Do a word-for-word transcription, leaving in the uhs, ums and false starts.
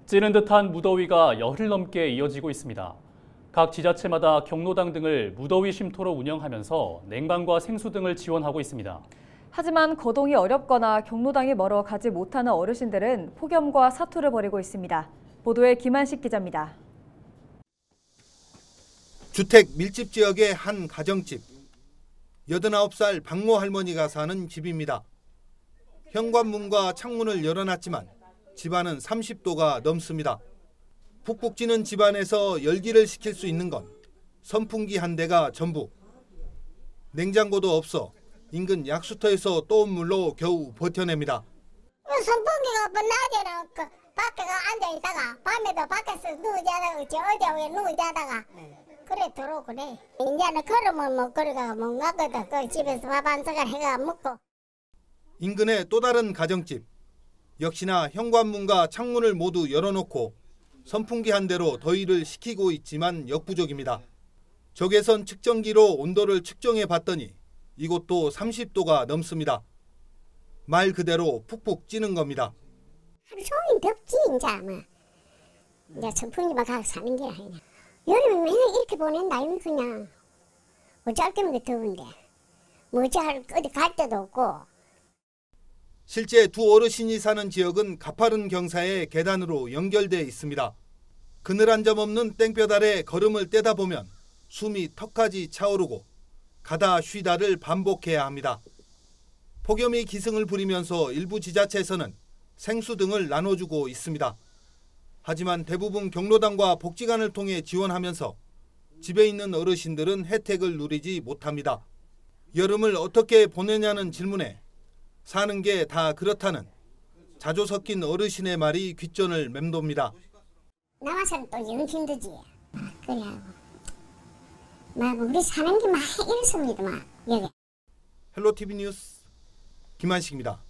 찌는 듯한 무더위가 열흘 넘게 이어지고 있습니다. 각 지자체마다 경로당 등을 무더위 쉼터로 운영하면서 냉방과 생수 등을 지원하고 있습니다. 하지만 거동이 어렵거나 경로당이 멀어 가지 못하는 어르신들은 폭염과 사투를 벌이고 있습니다. 보도에 김한식 기자입니다. 주택 밀집 지역의 한 가정집. 여든아홉 살 박모 할머니가 사는 집입니다. 현관문과 창문을 열어놨지만 집안은 삼십 도가 넘습니다. 푹푹 찌는 집안에서 열기를 식힐 수 있는 건 선풍기 한 대가 전부. 냉장고도 없어 인근 약수터에서 떠온 물로 겨우 버텨냅니다. 선풍기가 낮에는 그 밖에 앉아있다가 밤에도 밖에서 누워자다가 어제 누워자다가 그래 들어오고 그래. 이제는 걸으면 뭐 그래가 못 가거든. 그 집에서 밥 한 숟갈 해가 먹고. 인근의 또 다른 가정집. 역시나 현관문과 창문을 모두 열어놓고 선풍기 한 대로 더위를 식히고 있지만 역부족입니다. 적외선 측정기로 온도를 측정해 봤더니 이곳도 삼십 도가 넘습니다. 말 그대로 푹푹 찌는 겁니다. 하루 종일 덥지 이제 아마. 이제 선풍기만 가서 사는 게 아니냐. 여름에 맨날 이렇게 보낸다 이거 그냥. 어쩔 때문에 더운데. 뭐 어찌 어디 갈 데도 없고. 실제 두 어르신이 사는 지역은 가파른 경사의 계단으로 연결돼 있습니다. 그늘 한 점 없는 땡볕 아래 걸음을 떼다 보면 숨이 턱까지 차오르고 가다 쉬다를 반복해야 합니다. 폭염이 기승을 부리면서 일부 지자체에서는 생수 등을 나눠주고 있습니다. 하지만 대부분 경로당과 복지관을 통해 지원하면서 집에 있는 어르신들은 혜택을 누리지 못합니다. 여름을 어떻게 보내냐는 질문에 사는 게 다 그렇다는 자조 섞인 어르신의 말이 귓전을 맴돕니다. 나와서는 또 영 힘들지. 그래. 막 우리 사는 게 막 이렇습니다. 막 여기. 헬로티비 뉴스 김한식입니다.